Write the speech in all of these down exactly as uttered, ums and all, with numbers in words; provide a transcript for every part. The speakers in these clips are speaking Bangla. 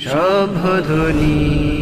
সভ্যধ্বনি।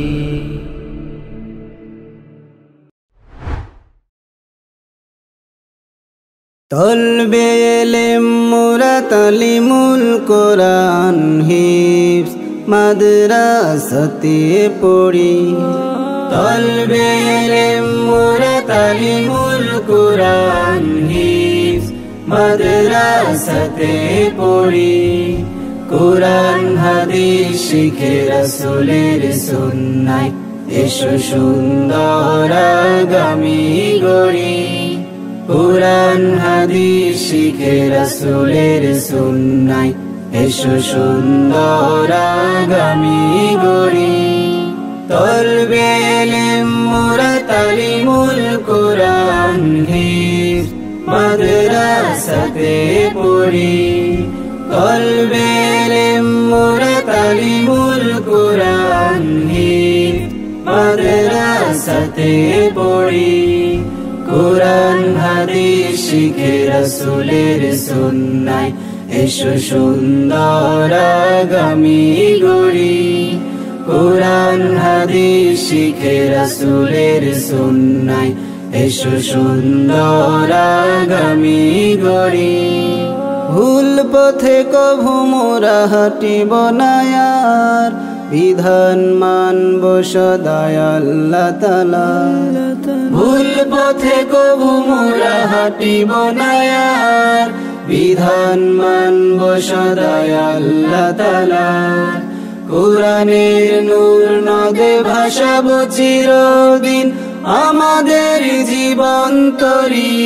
তলবে এলেম মোরা তালিমুল কোরআন হিফজ মাদ্রাসাতে পড়ি। তলবে এলেম মোরা তালিমুল কোরআন হিফজ মাদ্রাসাতে পড়ি। কোরআন হাদিস শিখে রাসূলের সুন্নায় এসো সুন্দর আগামী গড়ি। কোরআন হাদিস শিখে রাসূলের সুন্নায় এসো সুন্দর আগামী গড়ি। তলবে এলেম মোরা তালিমুল কোরআন হিফজ মাদ্রাসাতে পড়ি। তলবে এলেম মোরা তালিমুল কোরআন হিফজ মাদ্রাসাতে পড়ি। কোরআন হাদিস শিখে রাসূলের সুন্নায় এসো সুন্দর আগামী গড়ি। কোরআন হাদিস শিখে রাসূলের সুন্নায় এসো সুন্দর আগামী গড়ি। ভুল পথে কভু মোরা হাঁটিব না আর, বিধান মানব সদায় আল্লাহ তাআলার। ভুল পথে কভু মোরা হাঁটিব না আর, বিধান মানব সদায় আল্লাহ তাআলার। কোরআনের নূর নদে ভাসাবো চিরদিন আমাদের জীবন তরি।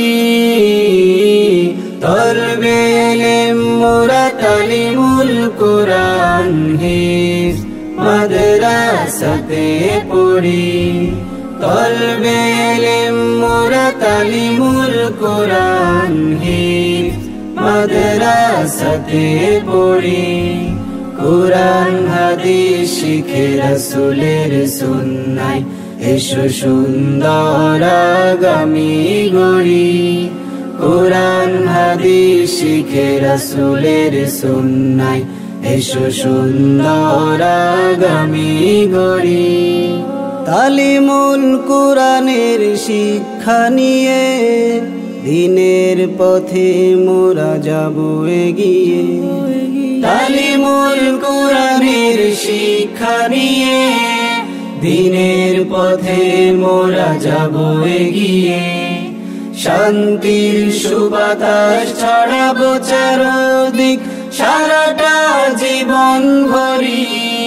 তলবে এলেম মোরা তালিমুল কোরআন হিফজ মাদ্রাসাতে পড়ি। তলবে এলেম মোরা তালিমুল কোরআন হিফজ মাদ্রাসাতে পড়ি। কোরআন হাদিস শিখে রাসূলের সুন্নায় এসো সুন্দর আগামী গড়ি। কোরআন হাদিস শিখে রাসূলের সুন্নায় এসো সুন্দর আগামী গড়ি। তালিমুল কোরআনের শিক্ষা নিয়ে দিনের পথে মোরা যাব এগিয়ে। তালিমুল কোরআনের শিক্ষা নিয়ে দিনের পথে মোরা যাব এগিয়ে। শান্তির সুবাতাস ছড়াবো চারদিক সারাটা জীবন ভরি।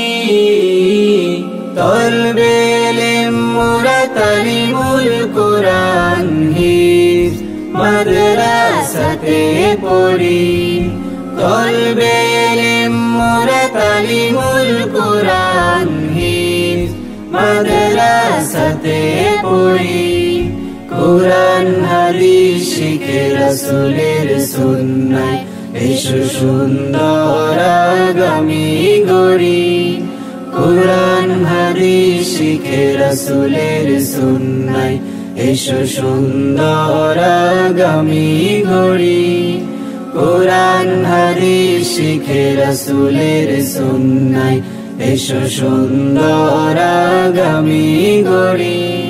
তলবে এলেম মোরা তালিমুল কোরআন হিফজ মাদ্রাসাতে পড়ি। তলবে এলেম মোরা তালিমুল কোরআন হিফজ মাদ্রাসাতে পড়ি। কোরআন হাদিস শিখে রাসূলের সুন্নায় এসো সুন্দর আগামী গড়ি। কোরআন হাদিস শিখে রাসূলের সুন্নায় এসো সুন্দর আগামী গড়ি। কোরআন হাদিস শিখে রাসূলের সুন্নায় এসো সুন্দর আগামী গড়ি।